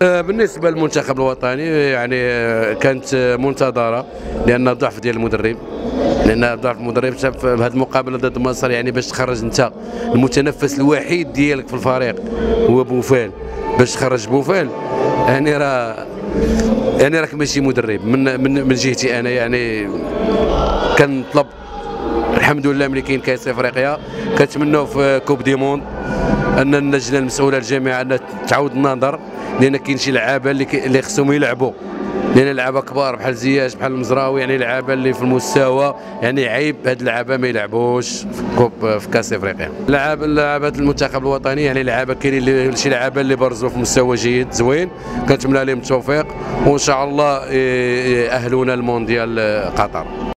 بالنسبه للمنتخب الوطني يعني كانت منتظره، لان ضعف ديال المدرب، لان ضعف المدرب شاف بهذه المقابله ضد مصر، يعني باش تخرج انت المتنفس الوحيد ديالك في الفريق هو بوفال، باش تخرج بوفال يعني راك ماشي مدرب. من جهتي انا يعني كنطلب الحمد لله ملي كاين كاس افريقيا، كنتمناو في كوب دي موند ان اللجنه المسؤوله الجامعه ان تعاود النظر، لان كاين شي لعابه اللي خصهم يلعبوا، لان لعابه كبار بحال زياش بحال المزراوي، يعني لعابه اللي في المستوى، يعني عيب هاد اللعابه ما يلعبوش في كاس افريقيا. لعابه المنتخب الوطني يعني لعابه كاينين شي لعابه اللي برزوا في مستوى جيد زوين، كنتمنى لهم التوفيق وان شاء الله يأهلونا المونديال قطر.